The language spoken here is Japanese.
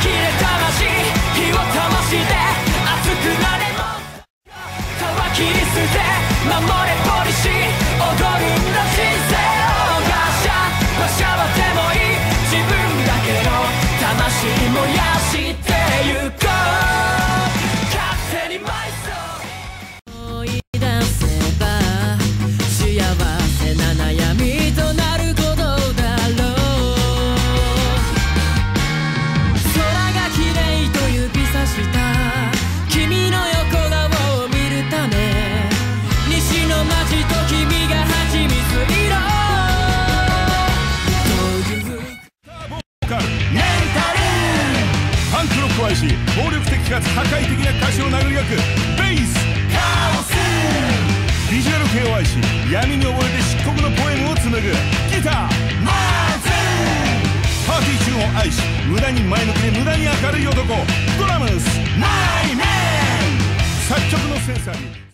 切れ魂火を灯して熱くなれも皮切り捨て守れポリシー踊るんだ人生をガシャ馬車はでもいい自分だけの魂燃やしてゆこう勝手に埋葬思い出せば幸せな悩みとなることだろう空が綺麗と指さした君の横顔を見るため西の街と君が蜂蜜色どういうメンタルパンクロックを愛し暴力的かつ破壊的な歌詞を殴り書くベースカオスビジュアル系を愛し闇に溺れて漆黒のポエムを紡ぐギターマーズパーティーチューンを愛し無駄に前向きで無駄に明るい男ドラムスマイメン作曲のセンサーに